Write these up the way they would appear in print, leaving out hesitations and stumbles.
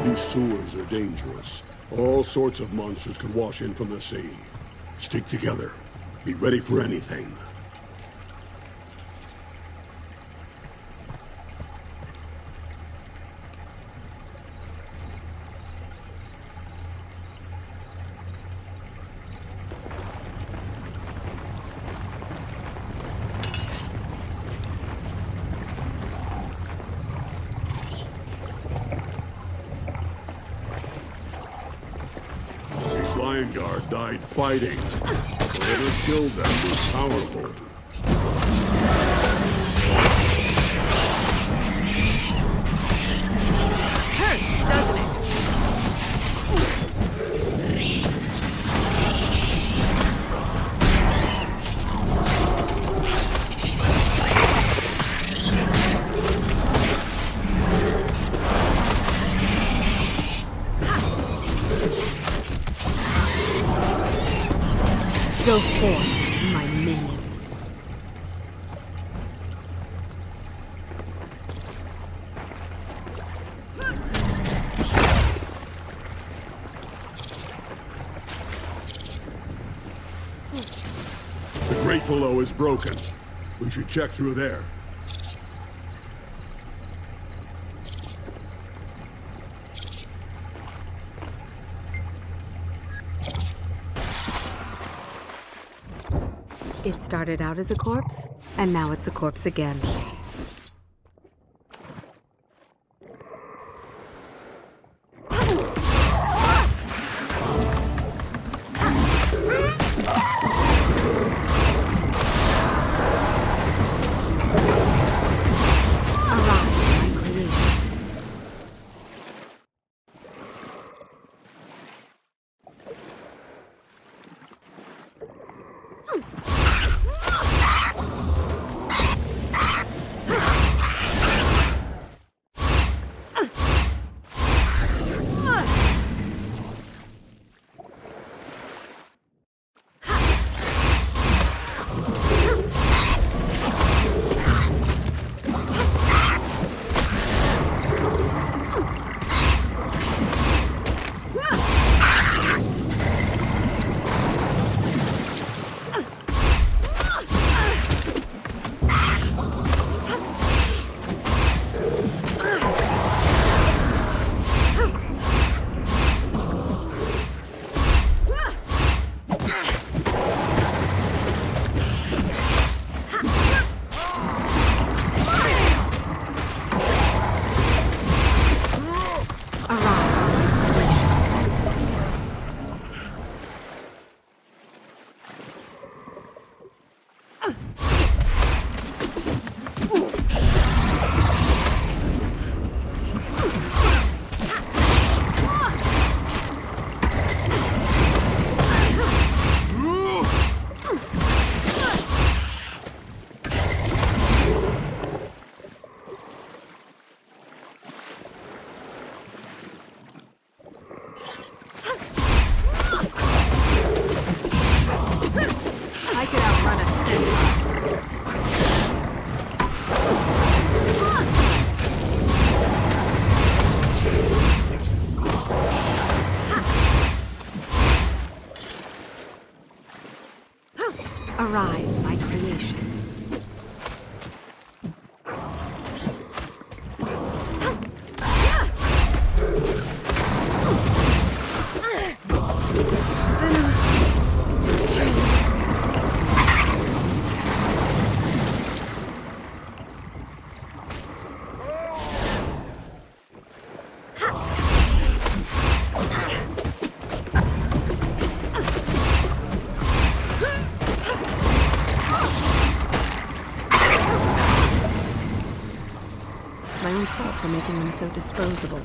These sewers are dangerous. All sorts of monsters could wash in from the sea. Stick together. Be ready for anything. Lion Guard died fighting. Whoever killed them was powerful. Hurts, doesn't it? Go forth, my minion. The grate below is broken. We should check through there. It started out as a corpse, and now it's a corpse again. Arise, my creation. It's my own fault for making them so disposable.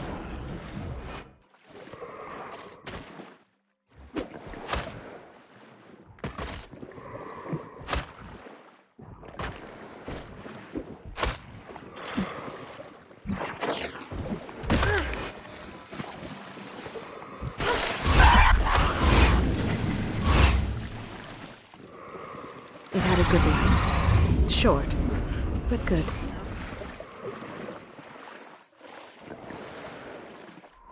It had a good life. Short, but good.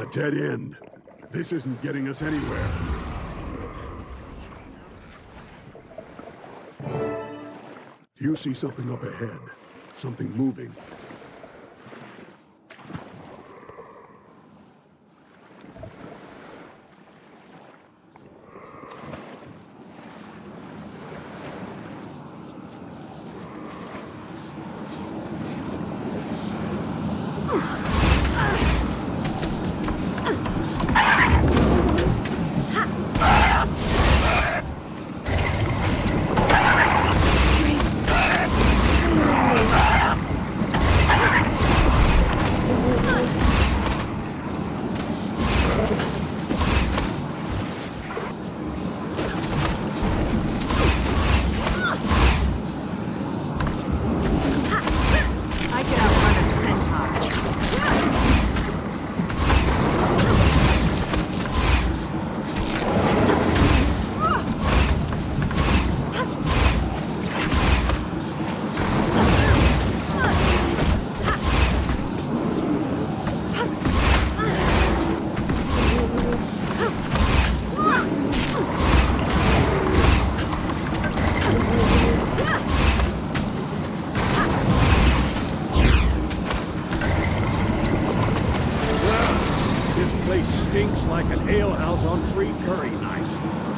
dead end. This isn't getting us anywhere. Do you see something up ahead? Something moving? Stinks like an alehouse on free curry night.